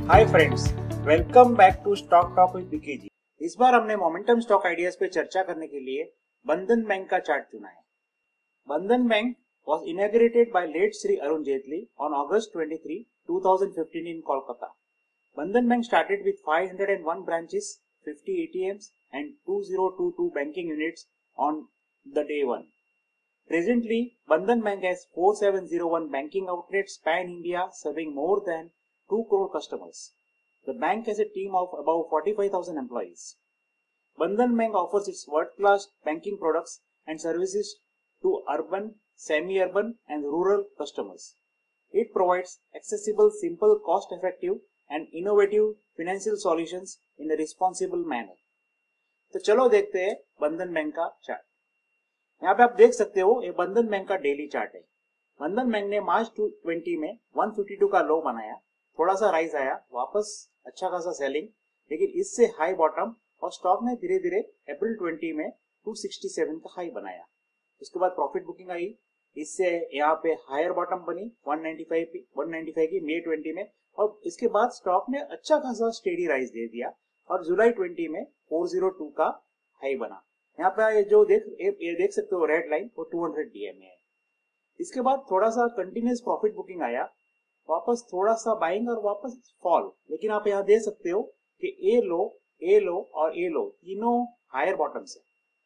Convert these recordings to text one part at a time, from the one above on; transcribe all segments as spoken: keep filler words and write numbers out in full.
Hi friends, welcome back to stock talk with BKG. इस बार हमने मोमेंटम स्टॉक आइडियाज पे चर्चा करने के लिए बंधन बैंक का चार्ट चुना है। Bandhan bank was inaugurated by late Sri Arun Jaitley on August twenty-third, twenty fifteen in Kolkata. Bandhan Bank started with five hundred one branches, fifty A T Ms and two thousand twenty-two banking units on the day one. Presently, Bandhan Bank has four thousand seven hundred one banking outlets pan-India serving more than two crore customers. The bank has a team of about forty-five thousand employees. Bandhan Bank offers its world-class banking products and services to urban, semi-urban and rural customers. It provides accessible, simple, cost-effective and innovative financial solutions in a responsible manner. तो चलो देखते हैं बंधन bank का chart. यहाँ पे आप देख सकते हो ये बंधन बैंक का डेली चार्ट है। बंधन बैंक ने मार्च ट्वेंटी में एक सौ बावन का लो बनाया, थोड़ा सा राइज आया, वापस अच्छा खासा सेलिंग, लेकिन इससे हाई बॉटम और स्टॉक ने धीरे धीरे अप्रैल ट्वेंटी में दो सौ सड़सठ का हाई बनाया। उसके बाद प्रॉफिट बुकिंग आई, इससे यहाँ पे हायर बॉटम बनी एक सौ पचानवे एक सौ पचानवे की मई ट्वेंटी में, और इसके बाद स्टॉक ने अच्छा खासा स्टेडी राइज दे दिया और जुलाई ट्वेंटी में चार सौ दो का हाई बना। यहाँ पे ये जो देख ये देख सकते हो रेड लाइन वो दो सौ डीएमए है। इसके बाद थोड़ा सा कंटिन्यूस प्रॉफिट बुकिंग आया, वापस थोड़ा सा बाइंग और वापस फॉल, लेकिन आप यहाँ देख सकते हो कि ए लो ए लो और ए लो तीनों हायर बॉटम्स है।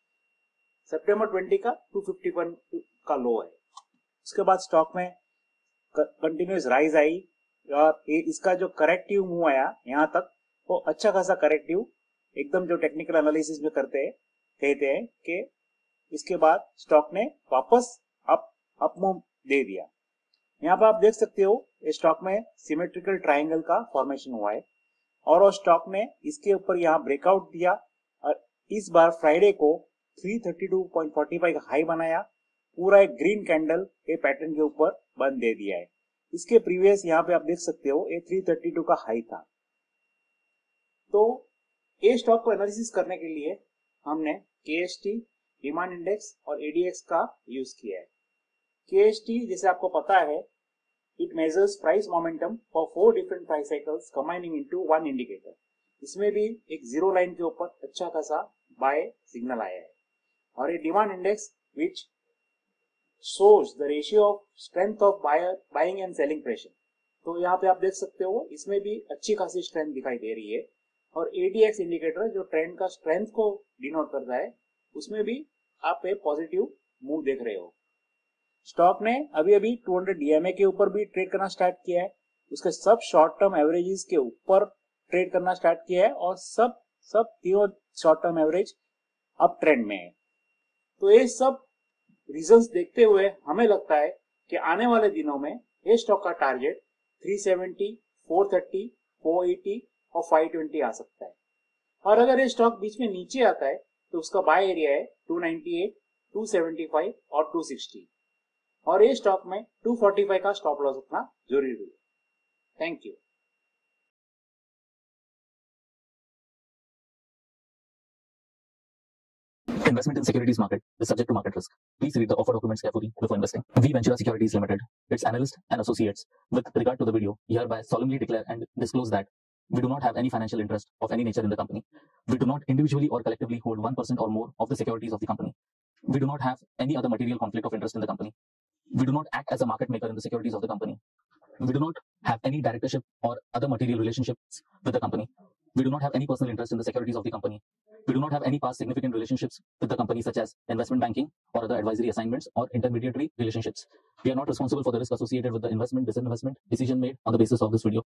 सितंबर ट्वेंटी का दो सौ इक्यावन का लो है। उसके बाद स्टॉक में कंटिन्यूस राइज आई और इसका जो करेक्टिव मूव आया यहाँ तक वो अच्छा खासा करेक्टिव, एकदम जो टेक्निकल एनालिसिस में करते हैं कहते हैं कि इसके बाद स्टॉक ने वापस अप अप मूव दे दिया। यहाँ पर आप देख सकते हो इस स्टॉक में सिमेट्रिकल ट्रायंगल का फॉर्मेशन हुआ है और वो स्टॉक ने इसके ऊपर यहाँ ब्रेकआउट दिया और इस बार फ्राइडे को तीन सौ बत्तीस पॉइंट चार पाँच का हाई बनाया, पूरा एक ग्रीन कैंडल के पैटर्न के ऊपर बंद दे दिया है। इसके प्रीवियस यहाँ पे आप देख सकते हो ये तीन सौ बत्तीस का हाई था। तो ये स्टॉक को एनालिसिस करने के लिए हमने के एस टी, डिमांड इंडेक्स और ए डी एक्स का यूज किया है। के एस टी जैसे आपको पता है, it measures price momentum for four different price cycles combining into one indicator. इसमें भी एक जीरो लाइन के ऊपर अच्छा खासा बाय सिग्नल आया है। और ये demand index which shows the ratio of strength of buyer buying and selling pressure। तो यहाँ पे आप देख सकते हो इसमें भी अच्छी खासी स्ट्रेंथ दिखाई दे रही है। और ए डी एक्स इंडिकेटर जो ट्रेंड का स्ट्रेंथ को डिनोट करता है, उसमें भी आप एक पॉजिटिव मूव देख रहे हो। स्टॉक ने अभी अभी दो सौ डीएमए के ऊपर भी ट्रेड करना स्टार्ट किया है, उसके सब शॉर्ट टर्म एवरेजेस के ऊपर ट्रेड करना स्टार्ट किया है और सब सब तीनों short term average up trend में है। तो ये सब रीजंस देखते हुए हमें लगता है कि आने वाले दिनों में ये स्टॉक का टारगेट तीन सौ सत्तर, चार सौ तीस, चार सौ अस्सी और पाँच सौ बीस आ सकता है। और अगर ये स्टॉक बीच में नीचे आता है तो उसका बाय एरिया है दो सौ अट्ठानवे, दो सौ पचहत्तर और दो सौ साठ, और ये स्टॉक में दो सौ पैंतालीस का स्टॉप लॉस रखना जरूरी है। Thank you. Investment in securities market is subject to market risk. Please read the offer documents carefully before investing. V Ventura Securities Limited, its analysts and associates, with regard to the video, hereby solemnly declare and disclose that we do not have any financial interest of any nature in the company. We do not individually or collectively hold one percent or more of the securities of the company. We do not have any other material conflict of interest in the company. We do not act as a market maker in the securities of the company. We do not have any directorship or other material relationships with the company. We do not have any personal interest in the securities of the company. We do not have any past significant relationships with the company, such as investment banking or other advisory assignments or intermediary relationships. We are not responsible for the risk associated with the investment, disinvestment decision made on the basis of this video.